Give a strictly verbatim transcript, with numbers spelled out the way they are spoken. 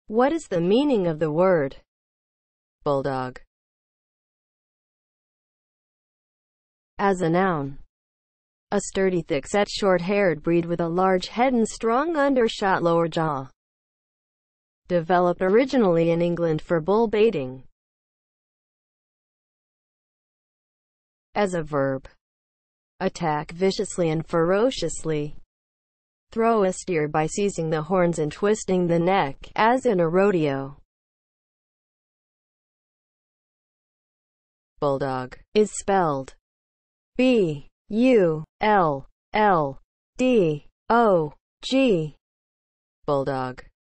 What is the meaning of the word bulldog? As a noun, a sturdy, thick-set, short-haired breed with a large head and strong undershot lower jaw. Developed originally in England for bull baiting. As a verb, attack viciously and ferociously. Throw a steer by seizing the horns and twisting the neck, as in a rodeo. Bulldog is spelled B U L L D O G. Bulldog.